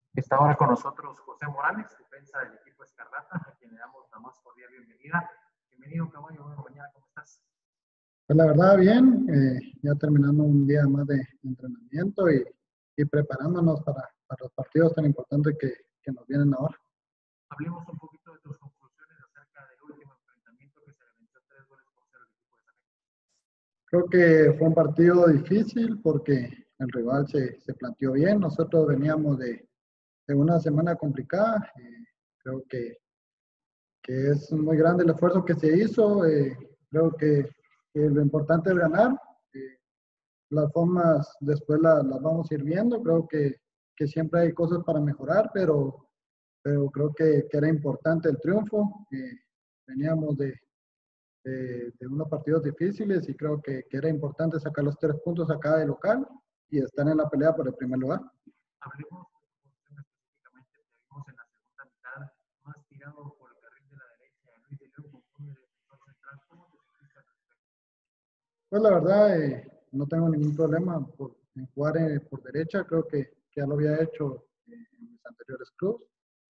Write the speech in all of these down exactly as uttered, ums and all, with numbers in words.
Está ahora con nosotros José Morales, defensa del equipo Escarlata, a quien le damos la más cordial bienvenida. Bienvenido, caballo. Buenas mañana, ¿cómo estás? Pues la verdad, bien, eh, ya terminando un día más de entrenamiento y, y preparándonos para, para los partidos tan importantes que, que nos vienen ahora. Hablemos un poquito de tus conclusiones acerca del último enfrentamiento que se le venció tres goles por cero al equipo de San Luis. Creo que fue un partido difícil porque el rival se, se planteó bien. Nosotros veníamos de, de una semana complicada. Eh, creo que, que es muy grande el esfuerzo que se hizo. Eh, creo que, que lo importante es ganar. Eh, las formas después las, las vamos a ir viendo. Creo que, que siempre hay cosas para mejorar, pero, pero creo que, que era importante el triunfo. Eh, veníamos de, de, de, unos partidos difíciles y creo que, que era importante sacar los tres puntos acá de local y estar en la pelea por el primer lugar. Hablemos específicamente, te vimos en la segunda mitad más tirado por el carril de la derecha, Luis de León con un defensor central. ¿Cómo te sentiste al respecto? Pues la verdad, eh, no tengo ningún problema por, en jugar eh, por derecha. Creo que, que ya lo había hecho eh, en mis anteriores clubes.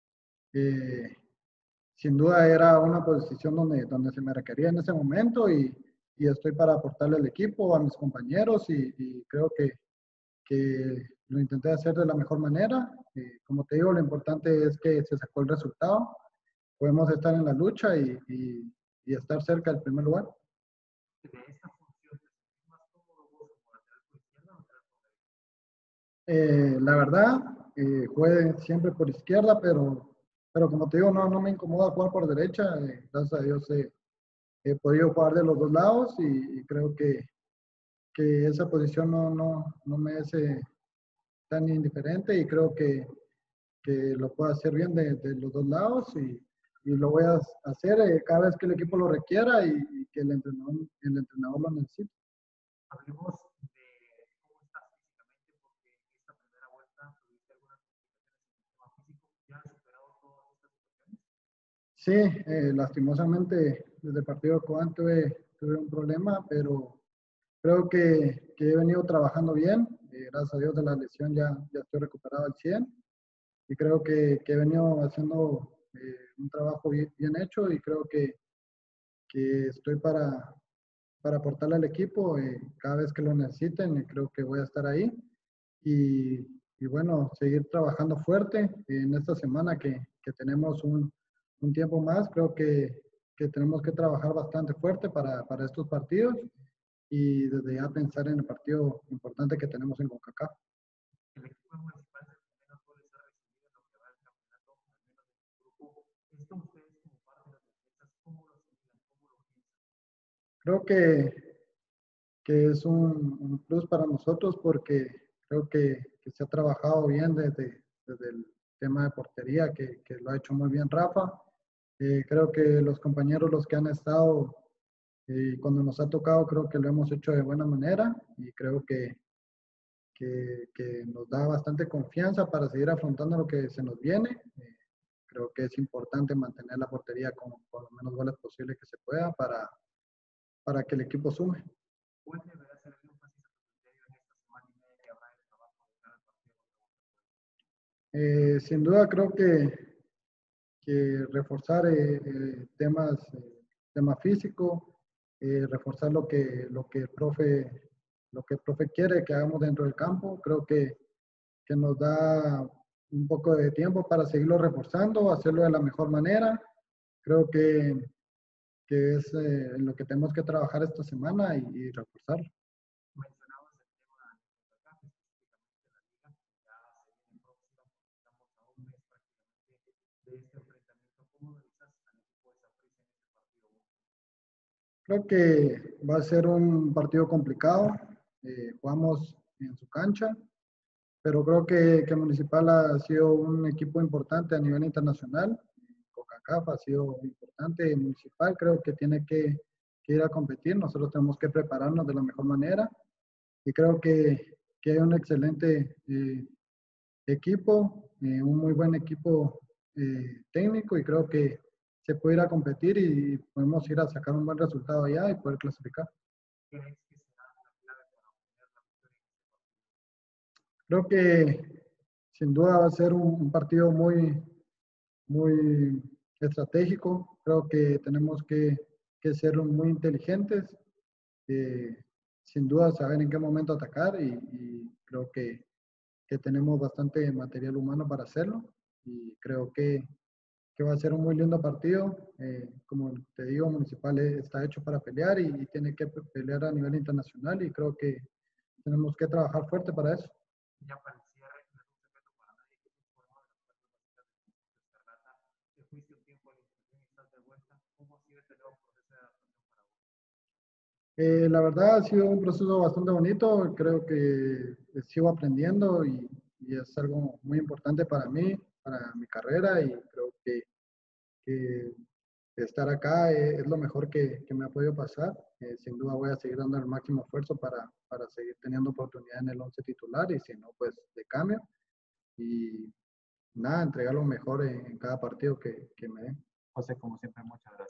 Eh, sin duda era una posición donde, donde se me requería en ese momento y, y estoy para aportarle al equipo, a mis compañeros y, y creo que, que, lo intenté hacer de la mejor manera. Eh, como te digo, lo importante es que se sacó el resultado. Podemos estar en la lucha y, y, y estar cerca del primer lugar. De esta función, ¿te sentís más cómodo vos como lateral por izquierda o lateral por derecha? Eh, la verdad, eh, juegue siempre por izquierda, pero, pero como te digo, no, no me incomoda jugar por derecha. Eh, gracias a Dios eh, he podido jugar de los dos lados y, y creo que, que esa posición no, no, no me es eh, tan indiferente y creo que, que lo puedo hacer bien de, de los dos lados y, y, lo voy a hacer eh, cada vez que el equipo lo requiera y, y que el entrenador, el entrenador lo necesite. Hablemos de cómo estás físicamente, porque en esta primera vuelta tuviste algunas complicaciones en el tema físico. ¿Ya has superado todas estas situaciones? Sí, eh, lastimosamente desde el partido de Cobán tuve, tuve un problema, pero creo que, que he venido trabajando bien. Eh, gracias a Dios de la lesión ya, ya estoy recuperado al cien y creo que, que he venido haciendo eh, un trabajo bien, bien, hecho y creo que, que estoy para, para aportarle al equipo eh, cada vez que lo necesiten. Creo que voy a estar ahí y, y bueno, seguir trabajando fuerte en esta semana que, que tenemos un, un, tiempo más. Creo que, que tenemos que trabajar bastante fuerte para, para estos partidos y desde ya pensar en el partido importante que tenemos en CONCACAF. El equipo municipal es el que menos goles ha recibido en lo que va del campeonato, al menos en el grupo. Esto ustedes como parte de las defensas, ¿cómo lo asimilan? ¿Cómo lo piensan? Creo que, que es un, un, plus para nosotros porque creo que, que se ha trabajado bien desde, desde el tema de portería, que, que lo ha hecho muy bien Rafa. Eh, creo que los compañeros, los que han estado, eh, cuando nos ha tocado, creo que lo hemos hecho de buena manera y creo que, que, que nos da bastante confianza para seguir afrontando lo que se nos viene. Eh, creo que es importante mantener la portería con, con los menos goles posible que se pueda para, para que el equipo sume. ¿Cuál deberá ser el énfasis a tu criterio en esta semana y media que habrá de trabajo de cada partido? Eh, sin duda creo que, que reforzar eh, eh, temas, eh, tema físico, eh, reforzar lo que, lo que el profe lo que el profe quiere que hagamos dentro del campo. Creo que, que nos da un poco de tiempo para seguirlo reforzando, hacerlo de la mejor manera. Creo que, que es eh, en lo que tenemos que trabajar esta semana y, y reforzarlo. Mencionabas el tema de CONCACAF, específicamente la liga, que ya se viene próxima, porque estamos a un mes prácticamente de este enfrentamiento. ¿Cómo analizas al equipo de Saprissa en este partido? Creo que va a ser un partido complicado. Eh, jugamos en su cancha, pero creo que, que Municipal ha sido un equipo importante a nivel internacional. CONCACAF ha sido importante. Municipal creo que tiene que, que ir a competir. Nosotros tenemos que prepararnos de la mejor manera y creo que, que hay un excelente eh, equipo, eh, un muy buen equipo eh, técnico y creo que se puede ir a competir y podemos ir a sacar un buen resultado allá y poder clasificar. ¿Crees que será la clave para obtener la victoria en este partido? Creo que sin duda va a ser un, un partido muy, muy estratégico. Creo que tenemos que, que ser muy inteligentes, eh, sin duda saber en qué momento atacar y, y creo que, que tenemos bastante material humano para hacerlo y creo que, que va a ser un muy lindo partido. Eh, como te digo, Municipal está hecho para pelear y, y tiene que pelear a nivel internacional y creo que tenemos que trabajar fuerte para eso. Ya para el cierre, no es un secreto para nadie que tú formado de las fuerzas básicas del conjunto Escarlata, te fuiste un tiempo a la institución y estás de vuelta. ¿Cómo ha sido este nuevo proceso de adaptación para vos? Eh, la verdad ha sido un proceso bastante bonito, creo que sigo aprendiendo y, y es algo muy importante para mí, para mi carrera y creo que, que estar acá es, es lo mejor que, que, me ha podido pasar. Eh, sin duda voy a seguir dando el máximo esfuerzo para, para seguir teniendo oportunidad en el once titular y si no, pues de cambio. Y nada, entregar lo mejor en, en cada partido que, que me den. José, como siempre, muchas gracias.